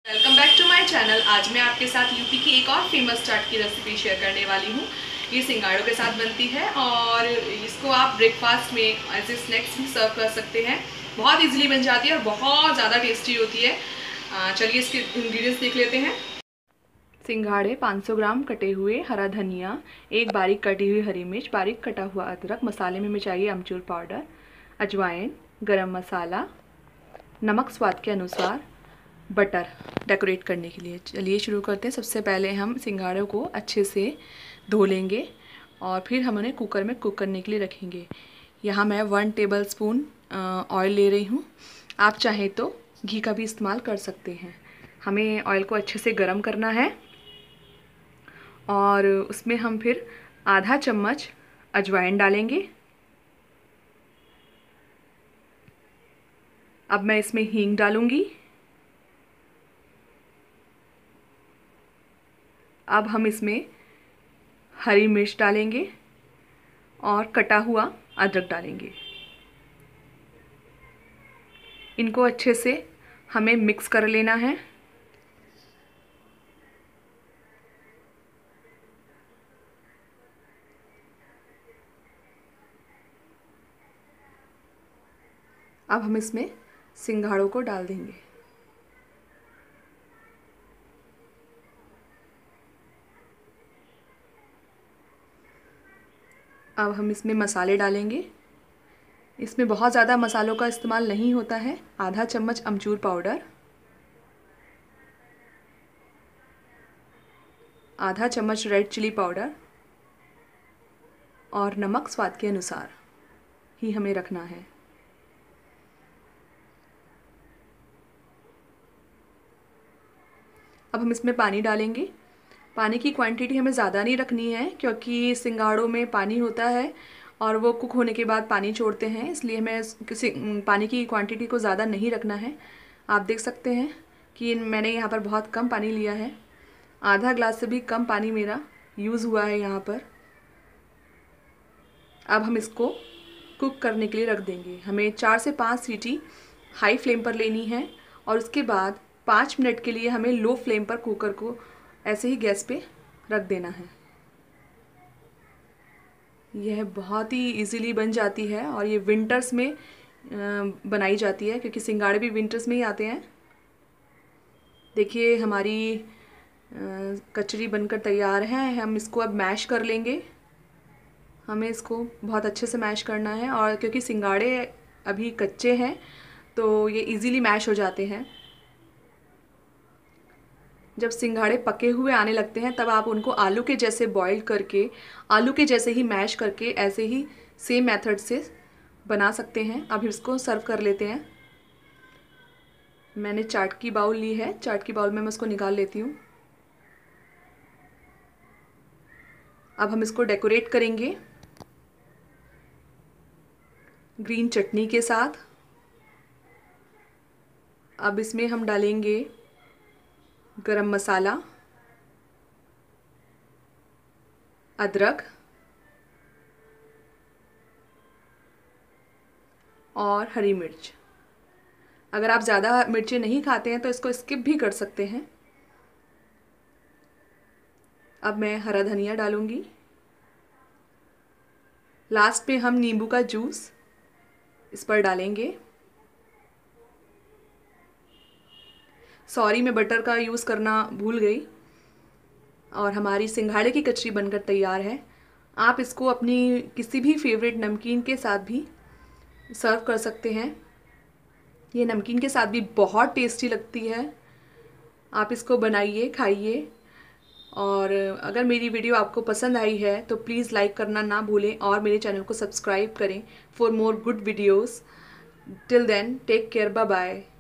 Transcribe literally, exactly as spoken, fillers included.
Welcome back to my channel. आज मैं आपके साथ यूपी की एक और फेमस चाट की रेसिपी शेयर करने वाली हूँ। ये सिंगाड़ों के साथ बनती है और इसको आप ब्रेकफास्ट में एज ए स्नैक्स भी सर्व कर सकते हैं। बहुत इजीली बन जाती है और बहुत ज़्यादा टेस्टी होती है। चलिए इसके इंग्रेडिएंट्स देख लेते हैं। सिंघाड़े पाँच सौ ग्राम कटे हुए हरा धनिया, एक बारीक कटी हुई हरी मिर्च, बारीक कटा हुआ अदरक, मसाले में हमें चाहिए अमचूर पाउडर, अजवाइन, गरम मसाला, नमक स्वाद के अनुसार, बटर डेकोरेट करने के लिए। चलिए शुरू करते हैं। सबसे पहले हम सिंघाड़ों को अच्छे से धो लेंगे और फिर हम उन्हें कुकर में कुक करने के लिए रखेंगे। यहाँ मैं वन टेबल स्पून ऑयल ले रही हूँ। आप चाहें तो घी का भी इस्तेमाल कर सकते हैं। हमें ऑयल को अच्छे से गर्म करना है और उसमें हम फिर आधा चम्मच अजवाइन डालेंगे। अब मैं इसमें हींग डालूँगी। अब हम इसमें हरी मिर्च डालेंगे और कटा हुआ अदरक डालेंगे। इनको अच्छे से हमें मिक्स कर लेना है। अब हम इसमें सिंघाड़ों को डाल देंगे। अब हम इसमें मसाले डालेंगे। इसमें बहुत ज़्यादा मसालों का इस्तेमाल नहीं होता है। आधा चम्मच अमचूर पाउडर, आधा चम्मच रेड चिली पाउडर और नमक स्वाद के अनुसार ही हमें रखना है। अब हम इसमें पानी डालेंगे। पानी की क्वांटिटी हमें ज़्यादा नहीं रखनी है क्योंकि सिंगाड़ों में पानी होता है और वो कुक होने के बाद पानी छोड़ते हैं, इसलिए हमें किसी पानी की क्वांटिटी को ज़्यादा नहीं रखना है। आप देख सकते हैं कि मैंने यहाँ पर बहुत कम पानी लिया है। आधा ग्लास से भी कम पानी मेरा यूज़ हुआ है यहाँ पर। अब हम इसको कुक करने के लिए रख देंगे। हमें चार से पाँच सीटी हाई फ्लेम पर लेनी है और उसके बाद पाँच मिनट के लिए हमें लो फ्लेम पर कुकर को ऐसे ही गैस पे रख देना है। यह बहुत ही इजीली बन जाती है और ये विंटर्स में बनाई जाती है क्योंकि सिंगाड़े भी विंटर्स में ही आते हैं। देखिए हमारी कचरी बनकर तैयार है। हम इसको अब मैश कर लेंगे। हमें इसको बहुत अच्छे से मैश करना है और क्योंकि सिंगाड़े अभी कच्चे हैं तो ये इजीली मैश हो जाते हैं। जब सिंघाड़े पके हुए आने लगते हैं तब आप उनको आलू के जैसे बॉईल करके, आलू के जैसे ही मैश करके ऐसे ही सेम मेथड से बना सकते हैं। अब इसको सर्व कर लेते हैं। मैंने चाट की बाउल ली है। चाट की बाउल में मैं इसको निकाल लेती हूँ। अब हम इसको डेकोरेट करेंगे ग्रीन चटनी के साथ। अब इसमें हम डालेंगे गरम मसाला, अदरक और हरी मिर्च। अगर आप ज़्यादा मिर्चें नहीं खाते हैं तो इसको स्किप भी कर सकते हैं। अब मैं हरा धनिया डालूंगी। लास्ट में हम नींबू का जूस इस पर डालेंगे। सॉरी मैं बटर का यूज़ करना भूल गई। और हमारी सिंघाड़े की कचरी बनकर तैयार है। आप इसको अपनी किसी भी फेवरेट नमकीन के साथ भी सर्व कर सकते हैं। ये नमकीन के साथ भी बहुत टेस्टी लगती है। आप इसको बनाइए, खाइए। और अगर मेरी वीडियो आपको पसंद आई है तो प्लीज़ लाइक करना ना भूलें और मेरे चैनल को सब्सक्राइब करें for more good videos. Till then take care, bye bye.